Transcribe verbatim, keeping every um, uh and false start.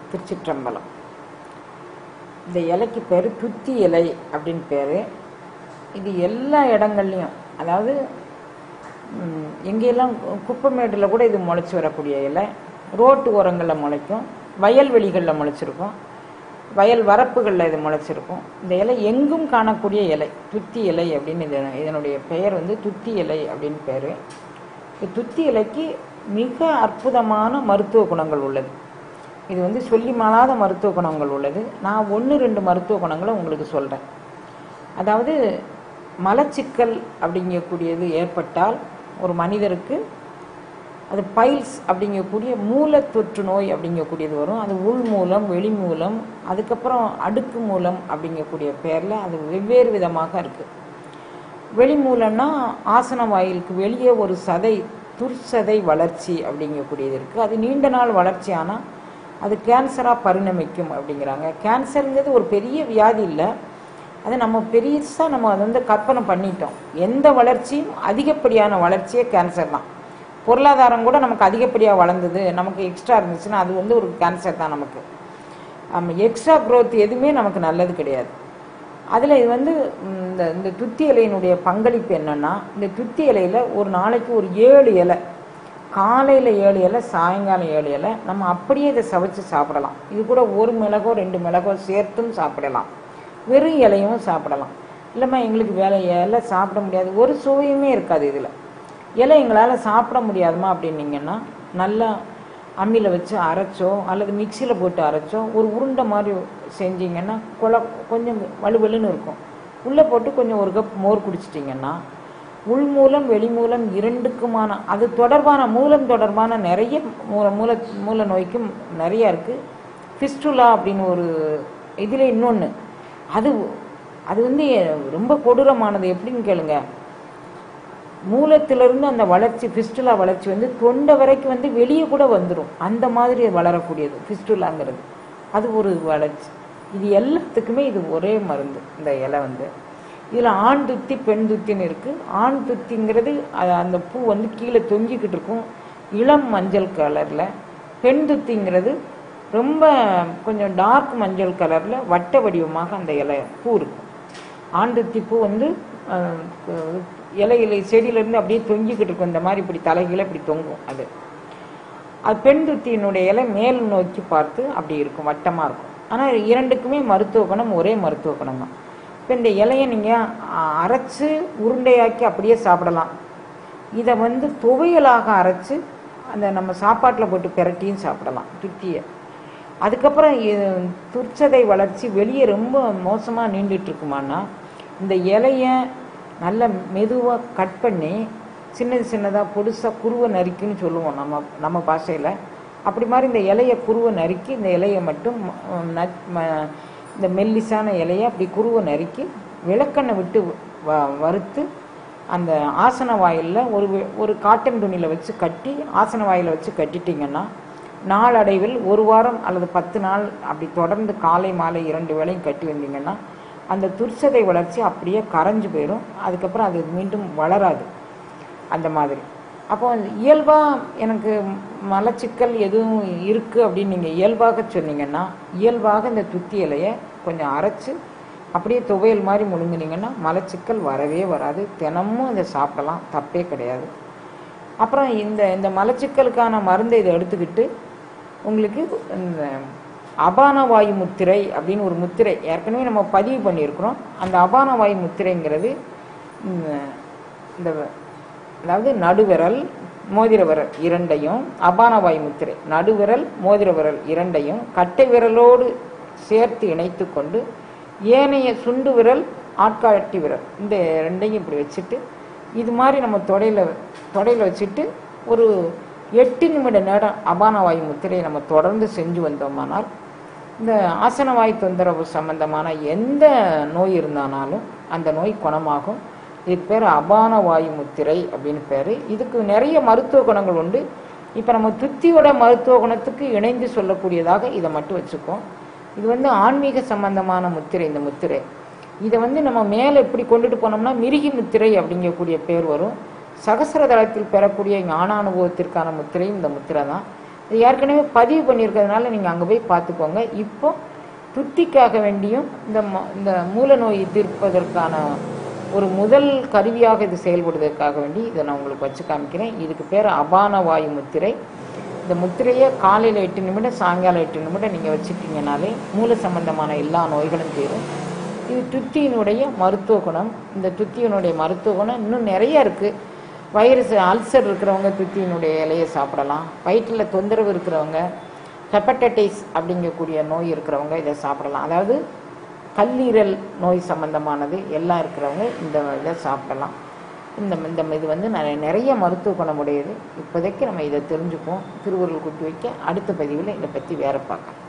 திருச்சிற்றம்பலம். இந்த இலைக்கு பேர் துத்தி இலை அப்படின்னு பேர். இது எல்லா இடங்கள்லையும், அதாவது எங்கெல்லாம் குப்பைமேட்டில் கூட இது முளைச்சி வரக்கூடிய இலை, ரோட்டு ஓரங்களில் முளைக்கும், வயல்வெளிகளில் முளைச்சிருக்கும், வயல் வரப்புகளில் இது முளைச்சிருக்கும். இந்த இலை எங்கும் காணக்கூடிய இலை துத்தி இலை அப்படின்னு இது இதனுடைய பெயர் வந்து துத்தி இலை அப்படின்னு பேர். துத்தி இலைக்கு மிக அற்புதமான மருத்துவ குணங்கள் உள்ளது. இது வந்து சொல்லி மாளாத மருத்துவ குணங்கள் உள்ளது. நான் ஒன்று ரெண்டு மருத்துவ குணங்களை உங்களுக்கு சொல்கிறேன். அதாவது மலச்சிக்கல் அப்படிங்கக்கூடியது ஏற்பட்டால் ஒரு மனிதருக்கு அது பைல்ஸ் அப்படிங்கக்கூடிய மூல தொற்று நோய் அப்படிங்கக்கூடியது வரும். அது உள் மூலம், வெளி மூலம், அதுக்கப்புறம் அடுக்கு மூலம் அப்படிங்கக்கூடிய பேரில் அது வெவ்வேறு விதமாக இருக்குது. வெளி மூலம்னா ஆசன வாயிலுக்கு வெளியே ஒரு சதை, துர்சதை வளர்ச்சி அப்படிங்கக்கூடியது இருக்குது. அது நீண்ட நாள் வளர்ச்சி ஆனால் அது கேன்சராக பரிணமிக்கும் அப்படிங்கிறாங்க. கேன்சருங்கிறது ஒரு பெரிய வியாதி இல்லை, அதை நம்ம பெருசாக நம்ம அதை வந்து கற்பனை பண்ணிட்டோம். எந்த வளர்ச்சியும் அதிகப்படியான வளர்ச்சியே கேன்சர் தான். பொருளாதாரம் கூட நமக்கு அதிகப்படியாக வளர்ந்தது, நமக்கு எக்ஸ்ட்ரா இருந்துச்சுன்னா அது வந்து ஒரு கேன்சர் தான் நமக்கு. நம்ம எக்ஸ்ட்ரா க்ரோத் எதுவுமே நமக்கு நல்லது கிடையாது. அதில் இது வந்து இந்த இந்த துத்தி இலையினுடைய பங்களிப்பு என்னென்னா, இந்த துத்தி இலையில் ஒரு நாளைக்கு ஒரு ஏழு இலை, காலையில் ஏழு இலை, சாயங்காலம் ஏழு இலை, நம்ம அப்படியே இதை சவைச்சு சாப்பிடலாம். இது கூட ஒரு மிளகோ ரெண்டு மிளகோ சேர்த்தும் சாப்பிடலாம், வெறும் இலையும் சாப்பிடலாம். இல்லைம்மா எங்களுக்கு வேலை இலை சாப்பிட முடியாது, ஒரு சுவையுமே இருக்காது இதில், இலை எங்களால் சாப்பிட முடியாதுமா அப்படின்னீங்கன்னா, நல்லா அம்மியில் வச்சு அரைச்சோ அல்லது மிக்சியில் போட்டு அரைச்சோ ஒரு உருண்டை மாதிரி செஞ்சிங்கன்னா குழ கொஞ்சம் வலுவலுன்னு இருக்கும். உள்ளே போட்டு கொஞ்சம் ஒரு கப் மோர் குடிச்சிட்டிங்கன்னா உள் மூலம் வெளி மூலம் இரண்டுக்குமான அது தொடர்பான மூலம் தொடர்பான நிறைய மூல மூல மூல நோய்க்கும் நிறையா இருக்குது. ஃபிஸ்டுலா அப்படின்னு ஒரு இதில் இன்னொன்று, அது அது வந்து ரொம்ப கொடூரமானது. எப்படின்னு கேளுங்க, மூலத்திலிருந்து அந்த வளர்ச்சி, ஃபிஸ்டுலா வளர்ச்சி வந்து தொண்டை வரைக்கும் வந்து வெளியே கூட வந்துடும், அந்த மாதிரி வளரக்கூடியது ஃபிஸ்டுலாங்கிறது. அது ஒரு வளர்ச்சி. இது எல்லாத்துக்குமே இது ஒரே மருந்து. இந்த இலை வந்து இதில் ஆண் துத்தி பெண் துத்தின்னு இருக்குது. ஆண் துத்திங்கிறது அந்த பூ வந்து கீழே தொங்கிக்கிட்டு இருக்கும், இளம் மஞ்சள் கலரில். பெண் துத்திங்கிறது ரொம்ப கொஞ்சம் டார்க் மஞ்சள் கலரில் வட்ட வடிவமாக அந்த இலை பூ இருக்கும். ஆண் துத்தி பூ வந்து இலை இலை செடியிலேருந்து அப்படியே தொங்கிக்கிட்டு இருக்கும், இந்த மாதிரி இப்படி தலைகீழ இப்படி தொங்கும். அது அது பெண் துத்தியினுடைய இலை மேல் நோக்கி பார்த்து அப்படி இருக்கும், வட்டமாக இருக்கும். ஆனால் இரண்டுக்குமே மருத்துவ குணம் ஒரே மருத்துவ குணம் தான். இப்போ இந்த இலையை நீங்கள் அரைச்சி உருண்டையாக்கி அப்படியே சாப்பிடலாம். இதை வந்து துவையலாக அரைச்சி அந்த நம்ம சாப்பாட்டில் போட்டு பிரட்டியும் சாப்பிடலாம் துத்தியை. அதுக்கப்புறம் துர்ச்சதை வளர்ச்சி வெளியே ரொம்ப மோசமாக நீண்டுட்டு இருக்குமான்னா, இந்த இலையை நல்ல மெதுவாக கட் பண்ணி சின்னது சின்னதாக பொடுசாக குருவை நறுக்கின்னு சொல்லுவோம் நம்ம நம்ம பாஷையில். அப்படி மாதிரி இந்த இலையை குருவை நறுக்கி, இந்த இலையை மட்டும் இந்த மெல்லிசான இலையை அப்படி குருவை நறுக்கி விளக்கெண்ணெய் விட்டு வ வறுத்து அந்த ஆசன வாயிலில் ஒரு ஒரு காட்டன் துணியில் வச்சு கட்டி ஆசன வாயில் வச்சு கட்டிட்டிங்கன்னா நாளடைவில் ஒரு வாரம் அல்லது பத்து நாள் அப்படி தொடர்ந்து காலை மாலை இரண்டு வேளையும் கட்டி வந்தீங்கன்னா அந்த துர்ச்சதை வளர்ச்சி அப்படியே கரைஞ்சு போயிடும். அதுக்கப்புறம் அது மீண்டும் வளராது அந்த மாதிரி. அப்போ இயல்பாக எனக்கு மலச்சிக்கல் எதுவும் இருக்குது அப்படின்னு நீங்கள் இயல்பாக சொன்னீங்கன்னா, இயல்பாக இந்த துத்தி இலையை கொஞ்சம் அரைச்சி அப்படியே துவையல் மாதிரி முழுங்கினீங்கன்னா மலச்சிக்கல் வரவே வராது. தினமும் இதை சாப்பிடலாம், தப்பே கிடையாது. அப்புறம் இந்த இந்த மலச்சிக்கலுக்கான மருந்தை இதை எடுத்துக்கிட்டு உங்களுக்கு இந்த அபான வாயு முத்திரை அப்படின்னு ஒரு முத்திரை ஏற்கனவே நம்ம பதிவு பண்ணியிருக்கிறோம். அந்த அபான வாயு முத்திரைங்கிறது இந்த அதாவது நடுவிரல் மோதிர விரல் இரண்டையும், அபான வாயு முத்திரை நடுவிரல் மோதிர விரல் இரண்டையும் கட்டை விரலோடு சேர்த்து இணைத்து கொண்டு ஏனைய சுண்டு விரல் ஆட்காட்டி விரல் இந்த ரெண்டையும் இப்படி வச்சுட்டு இது மாதிரி நம்ம தொடையில் தொடையில் வச்சுட்டு ஒரு எட்டு நிமிட நேரம் அபான வாயு முத்திரையை நம்ம தொடர்ந்து செஞ்சு வந்தோமானால் இந்த ஆசன வாயு தொந்தரவு சம்பந்தமான எந்த நோய் இருந்தானாலும் அந்த நோய் குணமாகும். இதுக்கு பேர் அபான வாயு முத்திரை அப்படின்னு பேர். இதுக்கு நிறைய மருத்துவ குணங்கள் உண்டு. இப்போ நம்ம துத்தியோட மருத்துவ குணத்துக்கு இணைந்து சொல்லக்கூடியதாக இதை மட்டும் வச்சுக்கோம். இது வந்து ஆன்மீக சம்பந்தமான முத்திரை. இந்த முத்திரை இதை வந்து நம்ம மேலே எப்படி கொண்டுட்டு போனோம்னா மிருகி முத்திரை அப்படிங்கக்கூடிய பேர் வரும். சகசர தளத்தில் பெறக்கூடிய ஞானானுபவத்திற்கான முத்திரையும் இந்த முத்திரை தான். இது ஏற்கனவே பதிவு பண்ணியிருக்கிறதுனால நீங்கள் அங்கே போய் பார்த்துக்கோங்க. இப்போ துத்திக்காக வேண்டியும் இந்த இந்த மூல நோய் தீர்ப்பதற்கான ஒரு முதல் கருவியாக இது செயல்படுவதற்காக வேண்டி இதை நான் உங்களுக்கு வச்சு காமிக்கிறேன். இதுக்கு பேர் அபான வாயு முத்திரை. இந்த முத்திரையை காலையில் எட்டு நிமிடம் சாயங்காலம் எட்டு நிமிடம் நீங்கள் வச்சுட்டீங்கனாலே மூல சம்பந்தமான எல்லா நோய்களும் தீரும். இது துத்தியினுடைய மருத்துவ குணம். இந்த துத்தியினுடைய மருத்துவ குணம் இன்னும் நிறைய இருக்குது. வைரஸ் அல்சர் இருக்கிறவங்க துத்தியினுடைய இலையை சாப்பிடலாம். வயிற்றில் தொந்தரவு இருக்கிறவங்க, ஹெப்படைட்டிஸ் அப்படிங்கக்கூடிய நோய் இருக்கிறவங்க இதை சாப்பிடலாம். அதாவது கல்லீரல் நோய் சம்பந்தமானது எல்லாம் இருக்கிறவங்க இந்த இதை சாப்பிடலாம். இந்த இந்த இது வந்து நிறைய மருத்துவ குணமுடையது. இப்போதைக்கு நம்ம இதை தெரிஞ்சுப்போம். திருவுருள் குட்டி வைக்க அடுத்த பதிவில் இதை பற்றி வேற பார்க்கலாம்.